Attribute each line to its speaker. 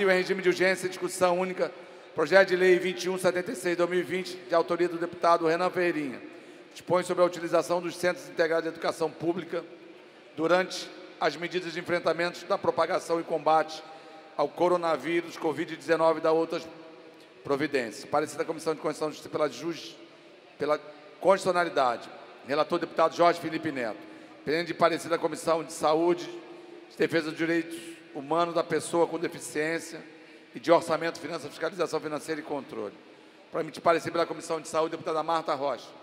Speaker 1: Brasil em regime de urgência, discussão única, projeto de lei 2176/2020, de autoria do deputado Renan Ferreirinha. Dispõe sobre a utilização dos Centros Integrados de Educação Pública durante as medidas de enfrentamento da propagação e combate ao coronavírus, Covid-19 e da outras providências. Parecer da Comissão de Constituição e Justiça pela constitucionalidade. Relator deputado Jorge Felipe Neto. Pendente de parecer da Comissão de Saúde, de Defesa dos Direitos Humanos da Pessoa com Deficiência e de Orçamento, Finanças, Fiscalização Financeira e Controle. Para emitir parecer pela Comissão de Saúde, deputada Marta Rocha.